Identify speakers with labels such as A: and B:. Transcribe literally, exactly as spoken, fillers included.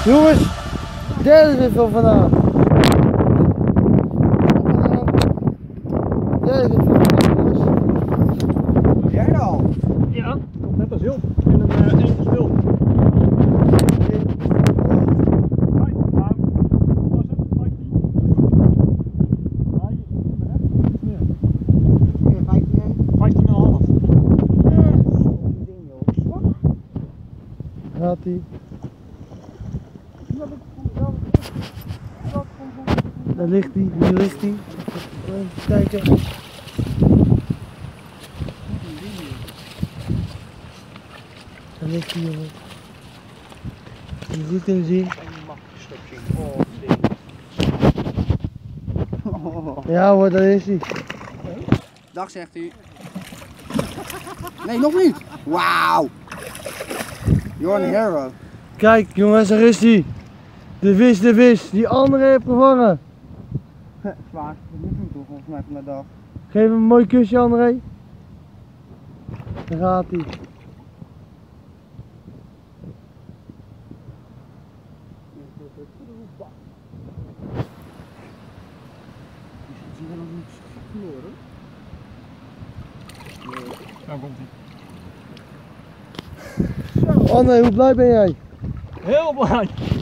A: Jongens, derde vis van vanavond. Derde vis van vanavond, jongens.
B: Jij al?
C: Ja, komt net als Job in een uh, eentje stil.
A: Gaat ie. Daar ligt hij, hier ligt hij. Even kijken. Daar ligt hij, jongen. Kun je goed kunnen zien. Ja hoor, daar is hij.
B: Dag zegt u. Nee, nog niet. Wauw. You're an hero.
A: Kijk jongens, daar is hij. De vis, de vis, die andere heeft gevangen.
B: Zwaar, dat moet doen toch volgens mij van de dag.
A: Geef hem een mooi kusje, André. Daar gaat hij.
C: Daar komt hij.
A: André, hoe blij ben jij?
C: Heel blij.